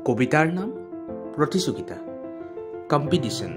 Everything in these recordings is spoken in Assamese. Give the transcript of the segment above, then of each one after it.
কবিতাৰ নাম প্ৰতিযোগিতা, কম্পিটিশ্যন।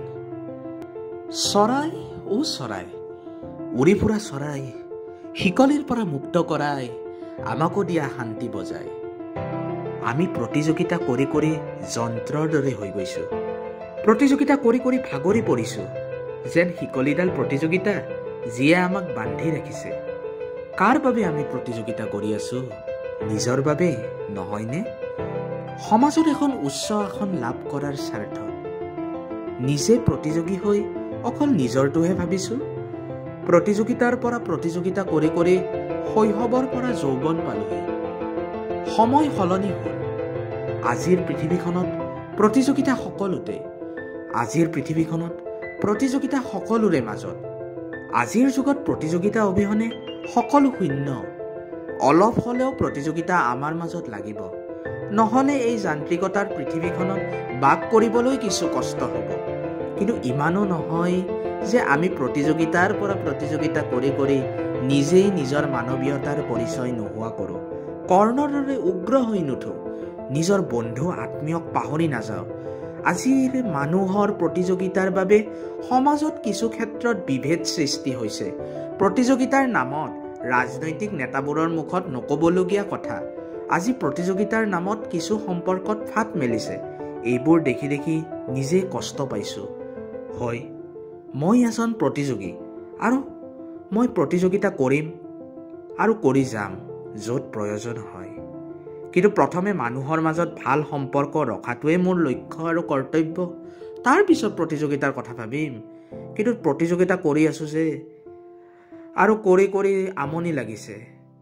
চৰাই ও চৰাই, উৰি ফুৰা চৰাই, শিকলিৰ পৰা মুক্ত কৰাই আমাকো দিয়া শান্তি বজাই। আমি প্ৰতিযোগিতা কৰি কৰি যন্ত্ৰৰ দৰে হৈ গৈছোঁ। প্ৰতিযোগিতা কৰি কৰি ভাগৰি পৰিছোঁ, যেন শিকলিডাল প্ৰতিযোগিতা যিয়ে আমাক বান্ধি ৰাখিছে। কাৰ বাবে আমি প্ৰতিযোগিতা কৰি আছোঁ? নিজৰ বাবে নহয়নে? সমাজত এখন উচ্চ আসন লাভ কৰাৰ স্বাৰ্থত নিজে প্ৰতিযোগী হৈ অকল নিজৰটোহে ভাবিছোঁ। প্ৰতিযোগিতাৰ পৰা প্ৰতিযোগিতা কৰি কৰি শৈশৱৰ পৰা যৌৱন পালোহি। সময় সলনি হ'ল। আজিৰ পৃথিৱীখনত প্ৰতিযোগিতা সকলোতে। আজিৰ পৃথিৱীখনত প্ৰতিযোগিতা সকলোৰে মাজত। আজিৰ যুগত প্ৰতিযোগিতা অবিহনে সকলো শূন্য। অলপ হ'লেও প্ৰতিযোগিতা আমাৰ মাজত লাগিব, নহ'লে এই যান্ত্ৰিকতাৰ পৃথিৱীখনত বাস কৰিবলৈ কিছু কষ্ট হ'ব। কিন্তু ইমানো নহয় যে আমি প্ৰতিযোগিতাৰ পৰা প্ৰতিযোগিতা কৰি কৰি নিজেই নিজৰ মানৱীয়তাৰ পৰিচয় নোহোৱা কৰোঁ। কৰ্ণৰ দৰে উগ্ৰ হৈ নুঠো, নিজৰ বন্ধু আত্মীয়ক পাহৰি নাযাওঁ। আজিৰ মানুহৰ প্ৰতিযোগিতাৰ বাবে সমাজত কিছু ক্ষেত্ৰত বিভেদ সৃষ্টি হৈছে। প্ৰতিযোগিতাৰ নামত ৰাজনৈতিক নেতাবোৰৰ মুখত নক'বলগীয়া কথা। আজি প্ৰতিযোগিতাৰ নামত কিছু সম্পৰ্কত ফাট মেলিছে। এইবোৰ দেখি দেখি নিজেই কষ্ট পাইছোঁ। হয়, মই এজন প্ৰতিযোগী, আৰু মই প্ৰতিযোগিতা কৰিম আৰু কৰি যাম য'ত প্ৰয়োজন হয়। কিন্তু প্ৰথমে মানুহৰ মাজত ভাল সম্পৰ্ক ৰখাটোৱে মোৰ লক্ষ্য আৰু কৰ্তব্য। তাৰ পিছত প্ৰতিযোগিতাৰ কথা ভাবিম। কিন্তু প্ৰতিযোগিতা কৰি আছোঁ যে, আৰু কৰি কৰি আমনি লাগিছে।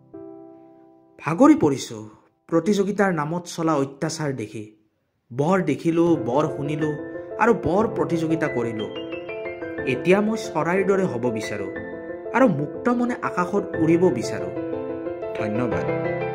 ভাগৰি পৰিছোঁ প্ৰতিযোগিতাৰ নামত চলা অত্যাচাৰ দেখি। বৰ দেখিলোঁ, বৰ শুনিলোঁ আৰু বৰ প্ৰতিযোগিতা কৰিলোঁ। এতিয়া মই চৰাইৰ দৰে হ'ব বিচাৰোঁ আৰু মুক্ত মনে আকাশত উৰিব বিচাৰোঁ। ধন্যবাদ।